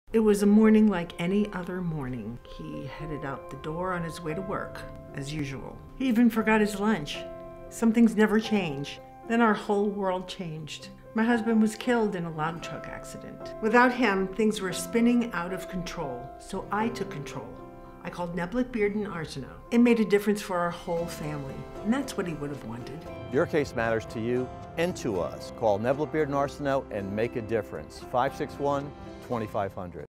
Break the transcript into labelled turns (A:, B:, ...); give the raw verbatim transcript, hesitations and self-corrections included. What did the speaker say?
A: It was a morning like any other morning. He headed out the door on his way to work, as usual. He even forgot his lunch. Some things never change. Then our whole world changed. My husband was killed in a loud truck accident. Without him, things were spinning out of control, so I took control. I called Neblett, Beard, and Arsenault. It made a difference for our whole family, and that's what he would have wanted.
B: Your case matters to you and to us. Call Neblett, Beard, and Arsenault and make a difference. five six one, two five zero zero.